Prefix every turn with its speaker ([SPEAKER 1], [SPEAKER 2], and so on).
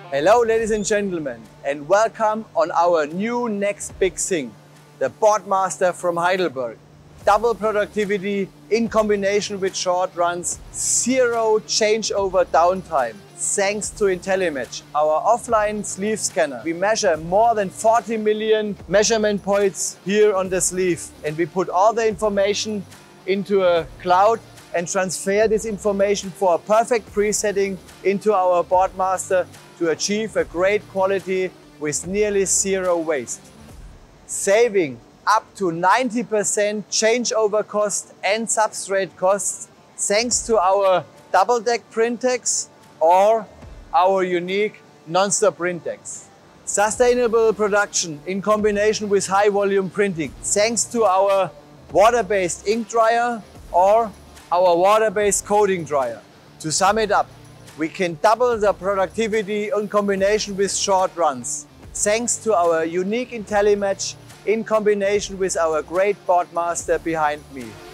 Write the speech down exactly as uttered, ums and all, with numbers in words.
[SPEAKER 1] Hello ladies and gentlemen, and welcome on our new next big thing, the Boardmaster from Heidelberg. Double productivity in combination with short runs, zero changeover downtime. Thanks to IntelliMatch, our offline sleeve scanner. We measure more than forty million measurement points here on the sleeve, and we put all the information into a cloud and transfer this information for a perfect presetting into our Boardmaster to achieve a great quality with nearly zero waste. Saving up to ninety percent changeover cost and substrate costs thanks to our double deck Printex or our unique non-stop Printex. Sustainable production in combination with high volume printing thanks to our water-based ink dryer or our water-based coating dryer. To sum it up, we can double the productivity in combination with short runs, thanks to our unique IntelliMatch in combination with our great Boardmaster behind me.